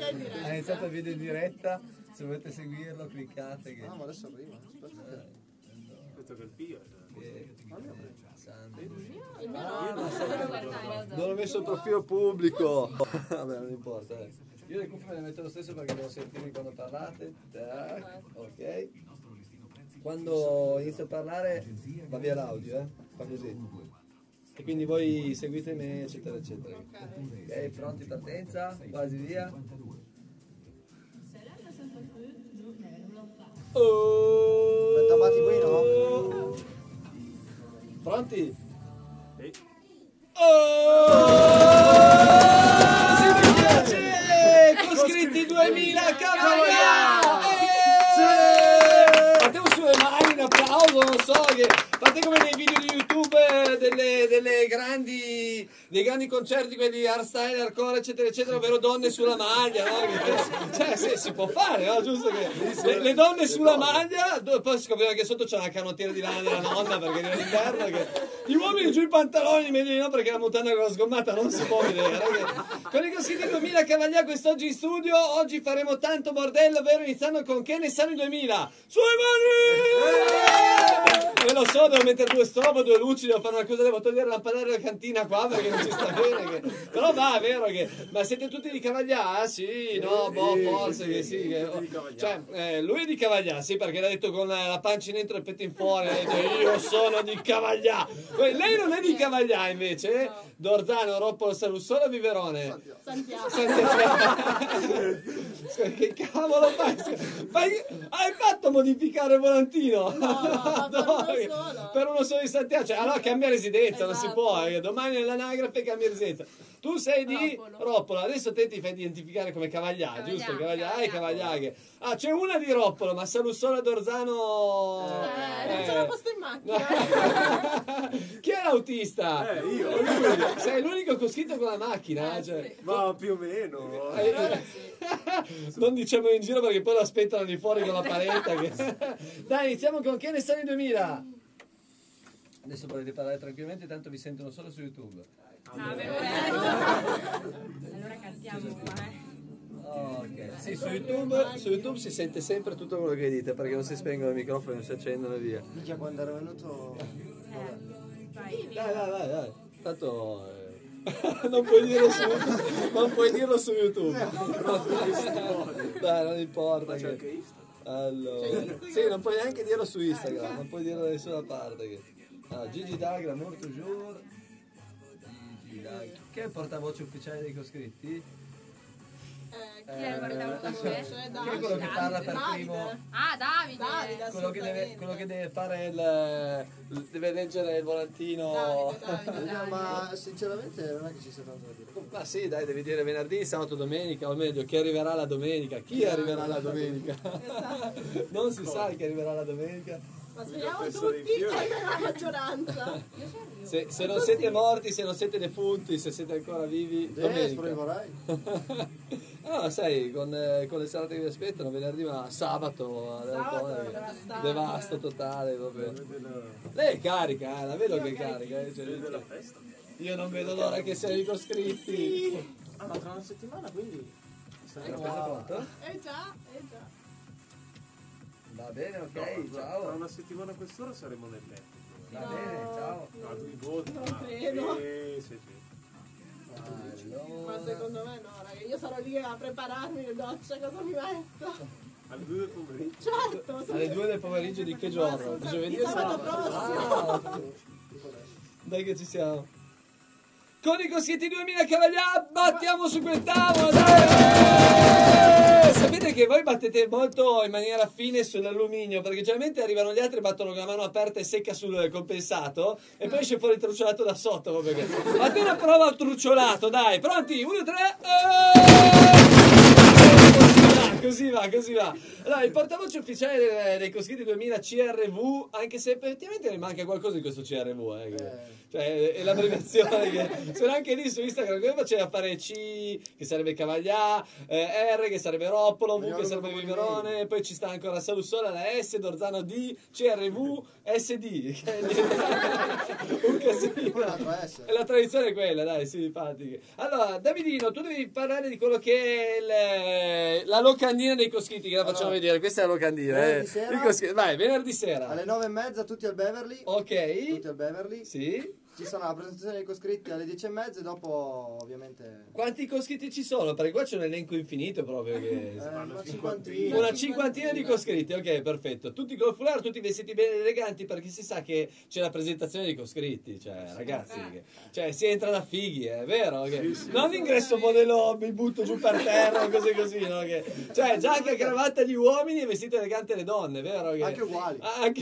Ha iniziato il video in diretta, se volete seguirlo cliccate che... Ah, ma adesso arriva. Aspetta che il Pio non ho messo il profilo pubblico. Vabbè, non importa. Io le cuffie me le metto lo stesso perché devo sentirmi quando parlate. Tac, ok. Quando inizio a parlare va via l'audio, fa così. E quindi voi seguite me, eccetera, eccetera. Ok, pronti, partenza, quasi via. Tappati qui, no? Pronti? Sì. Si mi piace! Coscritti 2000 Cavaglia! Fate un sulle mani, un applauso, non so, che fate come nei video di YouTube dei grandi concerti, quelli di hardstyle, hardcore, eccetera, eccetera, ovvero donne sulla maglia, no? Cioè, sì, si può fare, no? Giusto che le donne sulla maglia, poi scopriamo che sotto c'è una canottiera di lana della nonna, perché nell'interno che gli uomini giù i pantaloni, meglio di no, perché la mutanda con la sgommata non si può vedere. Con i coscritti 2000 Cavaglia quest'oggi in studio, oggi faremo tanto bordello, ovvero iniziando con Che ne sanno i 2000? Sulle mani! E lo so, devo mettere due strobo, due luci, devo fare una cosa, devo togliere la lampadare della cantina qua perché non ci sta bene. Però va, è vero che... Ma siete tutti di Cavaglia? Sì, no, boh, forse che sì. Che... Cioè, lui è di Cavaglia, sì, perché l'ha detto con la pancia in dentro e il petto in fuori, ha detto io sono di Cavaglia. Lei non è di Cavaglia invece, Dorzano, Roppolo, Saluzzola, Viverone. Santiago. Che cavolo fai? Hai fatto modificare il volantino? No, per uno solo di Santiago, cioè, allora cambia residenza, non si Esatto. può, domani nell'anagrafe cambia residenza. Tu sei di Roppolo, adesso te ti fai identificare come Cavaglia, giusto? Cavagliaghe. Ah, c'è una di Roppolo, ma Saluzzola Dorzano... non ce l'ho posto in macchina. Chi è l'autista? Io. Sei l'unico coscritto con la macchina, cioè... Ma più o meno. Non diciamo in giro perché poi lo aspettano di fuori con la paletta che... Dai, iniziamo con Che ne sanno i 2000. Adesso potete parlare tranquillamente, tanto vi sentono solo su YouTube. Allora cantiamo qua, Ok, sì, su YouTube si sente sempre tutto quello che dite perché non si spengono i microfoni, non si accendono e via. Minchia, quando ero venuto... Dai. Tanto... non puoi dirlo su YouTube. Dai, non importa. C'è anche Instagram. Allora, sì, non puoi neanche dirlo su Instagram, non puoi dirlo da nessuna parte. Gigi Dagra, L'amour toujours. Gigi Dagra. Che è il portavoce ufficiale dei coscritti? Chi è il portavoce? Chi è quello che parla per primo? Ah, Davide! Quello che deve fare deve leggere il volantino. Ma sinceramente non è che ci sia tanto da dire. Ma sì, dai, devi dire venerdì, sabato, domenica, o meglio, chi arriverà la domenica? Chi arriverà la domenica? Non si sa chi arriverà la domenica. Ma speriamo tutti la maggioranza. Se non siete morti, se non siete defunti, se siete ancora vivi, domenica. Vorrai. No, sai, con le serate che vi aspettano, venerdì ma sabato devasto totale proprio. Lei è carica, la vedo che è carica. Della festa. Io non vedo l'ora che siano i coscritti. Ah, ma tra una settimana quindi... Pronto? Già. Va bene, ok, Tra ciao. una settimana a quest'ora saremo nel letto. Va bene, ciao. No, tu in voti. Non credo. Sì. Ma secondo me no, raga, io sarò lì a prepararmi le docce, cosa mi metto? Alle 2 del pomeriggio. Certo, Alle 2 del pomeriggio di che giorno? Giovedì o sabato prossimo. Dai che ci siamo. Con i coscritti 2000 Cavaglia battiamo su quel tavolo, dai! Sapete che voi battete molto in maniera fine sull'alluminio, perché generalmente arrivano gli altri e battono con la mano aperta e secca sul compensato e poi esce fuori il trucciolato da sotto. Perché... Fate una prova al trucciolato, dai, pronti? 1, 3... così va, così va. Allora, il portavoce ufficiale dei Coscritti 2000 CRV, anche se effettivamente ne manca qualcosa di questo CRV, cioè è l'abbreviazione che c'era anche lì su Instagram, come faceva fare C che sarebbe Cavaglià, R che sarebbe Roppolo, V che sarebbe Viverone, poi ci sta ancora Salussola, la S, Dorzano D, CRV, SD, che è un casino. Poi l'altro S. E la tradizione è quella, dai, simpatiche. Allora, Davidino, tu devi parlare di quello che è la locandina dei Coscritti, che la facciamo vedere. Questa è la locandina. Venerdì sera. I Coscritti. Vai, venerdì sera. Alle 9:30 tutti al Beverly. Ok. Tutti al Beverly. Sì. Ci sarà la presentazione dei Coscritti alle 10:30 e dopo ovviamente... Quanti Coscritti ci sono? Perché qua c'è un elenco infinito proprio. Che... una cinquantina. Una cinquantina di Coscritti, ok, perfetto. Tutti col foulard, tutti vestiti bene eleganti, perché si sa che c'è la presentazione dei Coscritti, cioè ragazzi, cioè si entra da fighi, è vero? Che non l'ingresso modello mi butto giù per terra o cose così, no? Che, cioè giacca e cravatta gli uomini e vestito elegante le donne, vero? Che, Anche uguali.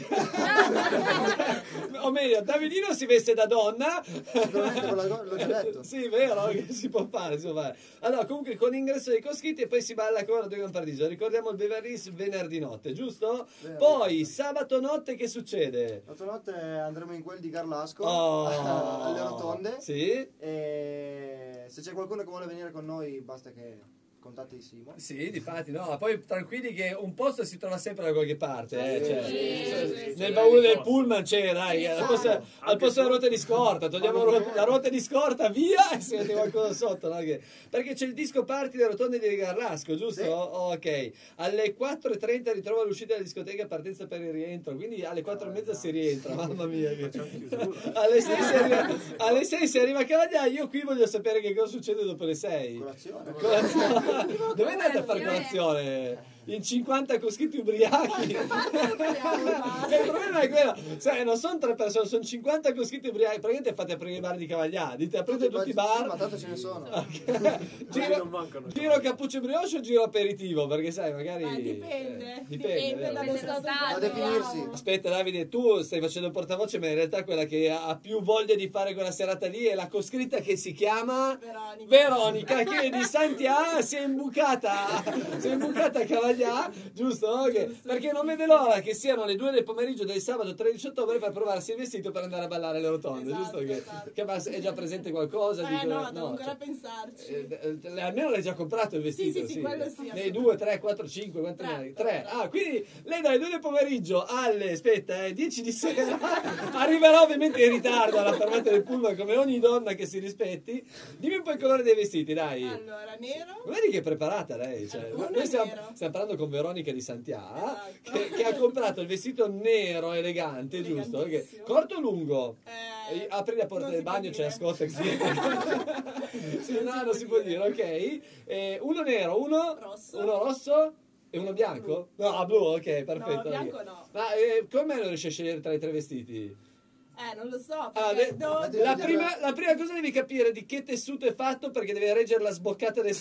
o meglio, Davidino si veste da donna. Sicuramente l'ho già detto. Sì, vero, che si può fare, si può fare. Allora, comunque con l'ingresso dei Coscritti e poi si balla con Radio Gran Paradiso. Ricordiamo il Beverly Hills venerdì notte, giusto? Venerdì. Poi sabato notte che succede? L'altra notte andremo in quel di Carlasco Oh. alle rotonde. Sì? E se c'è qualcuno che vuole venire con noi basta che contatti Simo. Sì, difatti, no, poi tranquilli che un posto si trova sempre da qualche parte, cioè, nel baule del pullman c'è, dai, al posto della ruota di scorta, togliamo la ruota di scorta, via, e si mette qualcosa sotto, no? Perché c'è il disco party delle rotonde di Garlasco, giusto? Sì. Ok, alle 4:30 ritrova l'uscita della discoteca, partenza per il rientro, quindi alle 4:30 si rientra, mamma mia. Alle 6 si arriva a Cavaglià, io qui voglio sapere che cosa succede dopo le 6. Colazione. Dove andate a fare colazione? In 50 Coscritti ubriachi. Il problema è quello, sai, non sono 3 persone, sono 50 Coscritti ubriachi. Praticamente fate aprire i bar di Cavaglià, dite aprite tutti i bar. Ma tanto ce ne sono. Non mancano. Giro cappuccio brioche o giro aperitivo? Perché sai, magari Dipende. dipende, Dipende dallo stato Da di definirsi. Aspetta Davide, tu stai facendo il portavoce, ma in realtà quella che ha più voglia di fare quella serata lì è la coscritta che si chiama Veronica, che di Santià si è imbucata a Cavaglià, giusto? Perché non vede l'ora che siano le 2 del pomeriggio del sabato 13 ottobre per provarsi il vestito per andare a ballare le rotonde, Esatto, giusto? esatto. Che è già presente qualcosa? No, devo ancora pensarci. Almeno l'hai già comprato il vestito? Sì, quello sì, Nei 2, 3, 4, 5, quanti ne hai? 3. Ah, quindi lei dalle 2 del pomeriggio alle, 10 di sera, arriverà ovviamente in ritardo alla fermata del pullman come ogni donna che si rispetti. Dimmi un po' il colore dei vestiti, dai. Allora, nero. Vedi che è preparata lei, cioè, noi stiamo parlando con Veronica di Santià, che ha comprato il vestito nero elegante, giusto? Corto o lungo? Apri la porta del bagno, c'è la Scottex dietro. Sì, no, non si può dire, ok. Uno nero, uno rosso e uno bianco? No, blu, ok, perfetto. No, bianco no. Ma come lo riesci a scegliere tra i 3 vestiti? Non lo so. La prima cosa devi capire di che tessuto è fatto, perché deve reggere la sboccata del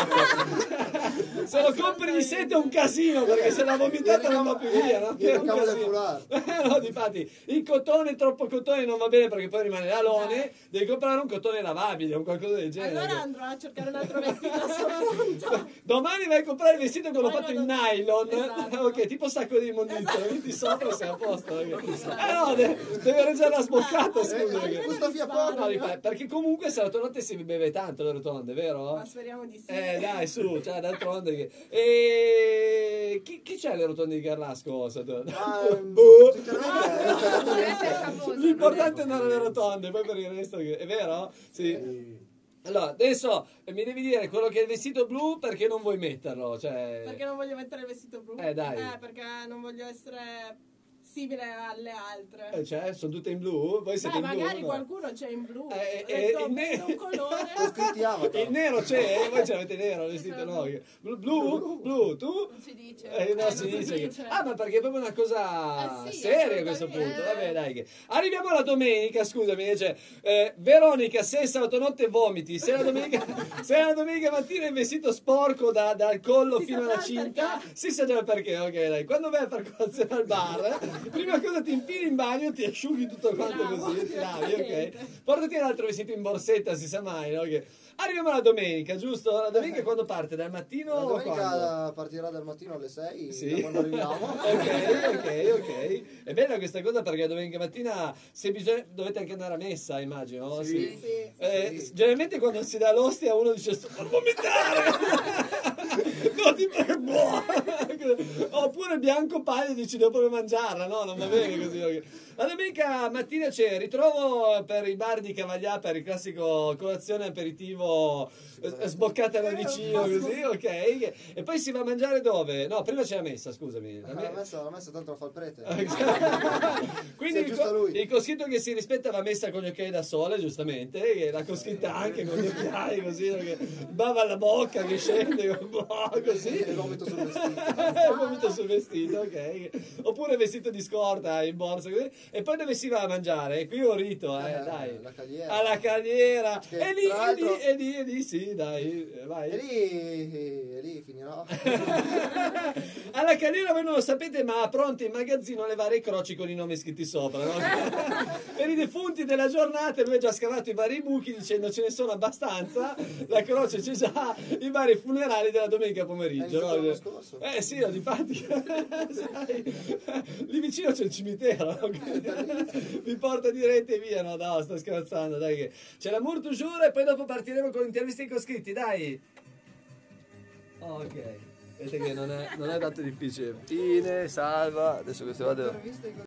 salto. Se lo compri di sete è un casino, perché se l'ha vomitata non va più via, no? È un casino. No, difatti il cotone, troppo cotone non va bene perché poi rimane l'alone. Devi comprare un cotone lavabile o qualcosa del genere. Allora andrò a cercare un altro vestito a suo punto. Domani vai a comprare il vestito che l'ho fatto in nylon. Esatto. Ok, tipo sacco di immondizia, metti sopra e sei a posto. No, deve reggere la sboccata, scusa. Questo via poco. No, perché comunque se la tua notte si beve tanto le rotonde, vero? Ma speriamo di sì. Dai, su, cioè, d'altronde e chi c'è alle rotonde di Garlasco? L'importante è andare alle rotonde, poi per il resto è vero? Sì. Allora, adesso mi devi dire quello che è il vestito blu, perché non vuoi metterlo, cioè... Perché non voglio mettere il vestito blu? Dai. Perché non voglio essere simile alle altre. Cioè, sono tutte in blu? Voi siete in blu? Magari no? qualcuno c'è in blu. Il un colore. Il nero c'è? Voi ce l'avete nero il vestito? No? Blu? Tu? Non si dice. No, si dice. Ma perché è proprio una cosa sì, seria a questo assolutamente. punto. Vabbè, dai. Arriviamo alla domenica, scusami. Cioè, Veronica, se sabato notte vomiti, se la domenica mattina è vestito sporco dal collo fino alla cinta, si sa già perché, ok, dai. Quando vai a fare colazione al bar, prima cosa ti infili in bagno, ti asciughi tutto quanto così, ti lavi, ok? Portati l'altro vestito in borsetta, si sa mai, no? Arriviamo alla domenica, giusto? La domenica quando parte? Dal mattino La o quando? domenica partirà dal mattino alle 6, Sì. da quando arriviamo. ok. È bella questa cosa perché domenica mattina se bisogna, dovete anche andare a messa, immagino. Sì. Sì. Generalmente quando si dà l'ostia uno dice sto per vomitare. No, oppure bianco pallido dici devo proprio mangiarla, no? Non va bene così. Perché... La domenica mattina c'è ritrovo per i bar di Cavaglià per il classico colazione aperitivo sboccata da vicino così, ok? E poi si va a mangiare dove? No, prima c'è la messa, scusami. La messa tanto la fa il prete. Quindi Sì, è giusto lui. il coscritto che si rispetta va messa con gli occhiali da sole, giustamente, e la coscritta anche con gli occhiali così, perché bava alla bocca che scende così. E vomito sul vestito. Vomito sul vestito, ok. Oppure vestito di scorta in borsa così. E poi dove si va a mangiare? Qui ho rito, dai. La Cagliera. Alla Cagliera. Che E lì, tra l'altro- e lì, sì, dai, vai. E lì finirò. Alla Cagliera voi non lo sapete, ma ha pronte in magazzino le varie croci con i nomi scritti sopra, no? Per i defunti della giornata lui ha già scavato i vari buchi dicendo ce ne sono abbastanza, la croce c'è già, i vari funerali della domenica pomeriggio, Hai no? visto l'anno scorso? Sì, no, difatti sai, lì vicino c'è il cimitero, no? Mi porta diretti e via, no, sto scherzando, dai che c'è l'amour toujours e poi dopo partiremo con interviste con scritti, dai. Ok, vedete che non è tanto difficile. Fine, salva, adesso questo vado.